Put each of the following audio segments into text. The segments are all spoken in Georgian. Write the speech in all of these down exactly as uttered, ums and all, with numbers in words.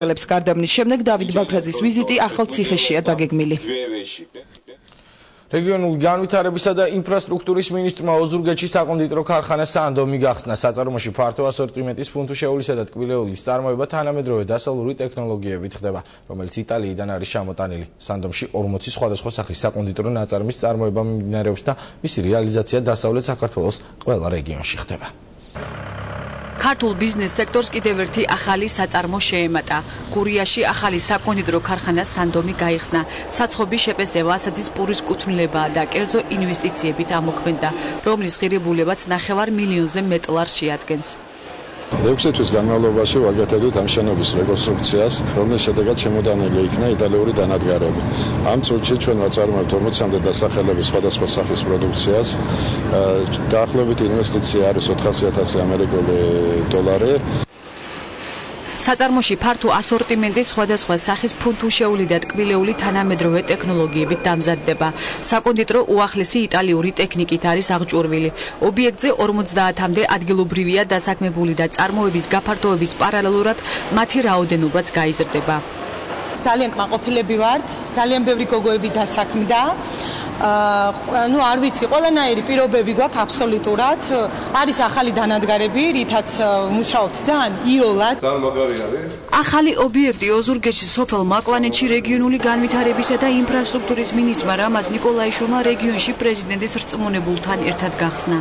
ხელებს გარდაბნის შემდეგ დავით ბაქრაძის ვიზიტი ახალ ციხეშია დაგეგმილი. რეგიონულ განვითარებისა და ინფრასტრუქტურის მინისტრმა ოზურგეთში საკონდიტრო ქარხანა სანდომი გახსნა. საწარმოში ფართო ასორტიმენტის ფუნთუშეულისა და ტკბილეულის წარმოება თანამედროვე დასავლური ტექნოლოგიებით ხდება, რომელიც იტალიიდან არის ჩამოტანილი. სანდომში ორმოცი სხვადასხვა სახის საკონდიტრო ნაწარმის წარმოება მიმდინარეობს და მისი რეალიზაცია დასავლეთ საქართველოს ყველა რეგიონში ხდება. ქართულ ბიზნეს სექტორს კიდევ ერთი ახალი საწარმო შეემატა. გურიაში ახალი საკონდიტრო ქარხანა სანდომი გაიხსნა. საცხობი შეპესევა, ასაცის პურის კუთვნილებაა და კერძო ინვესტიციებით ამოქმედდა, რომლის ღირებულებაც ნახევარ მილიონზე მეტ ლარს შეადგენს. ექვსი თვის განმავლობაში ვაგრძელებთ ამ შენობის რეკონსტრუქციას, რომლის შედეგად შემოდანილი იქნა იტალიური დანადგარები. ამ წუთში ჩვენ ვაწარმოებთ ორმოცამდე დასახელების სხვადასხვა სახის პროდუქციას. დაახლოებით ინვესტიცია არის ოთხასი ათასი ამერიკული დოლარი. საწარმოში ფართო ასორტიმენტის სხვადასხვა სახის ფუნთუშეული და ტკბილეული თანამედროვე ტექნოლოგიებით დამზადდება. საკონდიტრო უახლესი იტალიური ტექნიკით არის აღჭურვილი. ობიექტზე ორმოცდაათამდე ადგილობრივია დასაქმებული და წარმოების გაფართოების პარალელურად მათი რაოდენობაც გაიზრდება. ძალიან კმაყოფილები ვართ, ძალიან ბევრი გოგოები დასაქმდა. ну არ ვიცი, ყველანაირი პირობები გვაქვს აბსოლუტურად. არის ახალი დანადგარები, რითაც მუშაობთ ძალიან იოლად. ძალიან მაგარი არის. ახალი ობიექტი ოზურგეთში სოფელ მაკვანეთში რეგიონული განვითარებისა და ინფრასტრუქტურის მინისტრმა რამაზ ნიკოლაიშვილმა რეგიონში პრეზიდენტის რწმუნებულთან ერთად გახსნა.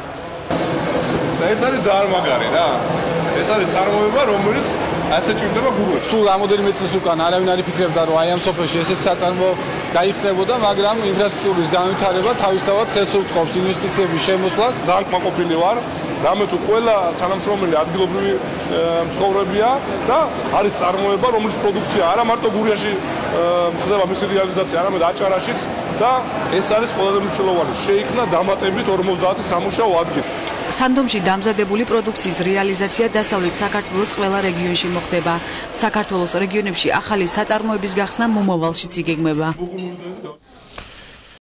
ეს არის ძალიან მაგარი რა. ეს არის წარმოება, რომელიც ასე ჭირდება გუგლში. სულ რამოდენიმე წელს უკან არავინ არ იფიქრებდა, რომ აი ამ სოფელში ესეთ საწარმო გაიხსნებოდა, მაგრამ ინფრასტრუქტურის განვითარება თავისთავად ხელს უწყობს ინვესტიციების შემოსვლას. ძალიან კმაყოფილი ვარ, რამე თუ ყველა თანამშრომელი ადგილობრივი მცხოვრებია და არის წარმოება, რომლის პროდუქცია არა მარტო გურიაში ხდება მისი რეალიზაცია, არამედ აჭარაშიც და ეს არის ყველაზე მნიშვნელოვანი. შეიქმნა დამატებით ორმოცდაათი სამუშაო ადგილი. სანდომში დამზადებული პროდუქციის რეალიზაცია დასავლეთ საქართველოს ყველა რეგიონში მოხდება. საქართველოს რეგიონებში ახალი საწარმოების გახსნა მომავალშიც იგეგმება.